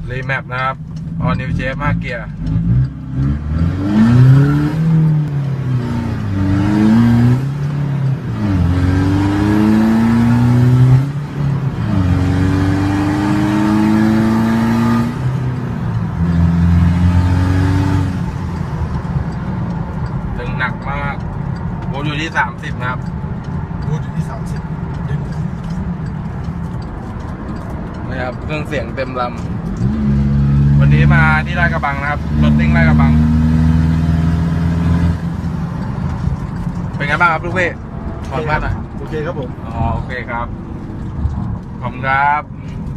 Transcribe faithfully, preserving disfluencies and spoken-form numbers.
รีแมปนะครับออนิวเชฟห้าเกียร์ดึงหนักมากโบอยู่ที่สามสิบนะครับโบอยู่ที่สามสิบดึงนะครับเครื่องเสียงเต็มลำวันนี้มาที่ลาดกระบังนะครับรถติ้งลาดกระบังเป็นไงบ้างครับลูกพี่ถอดบ้านอ่ะโอเคครับผมอ๋อโอเคครับขอบคุณครับ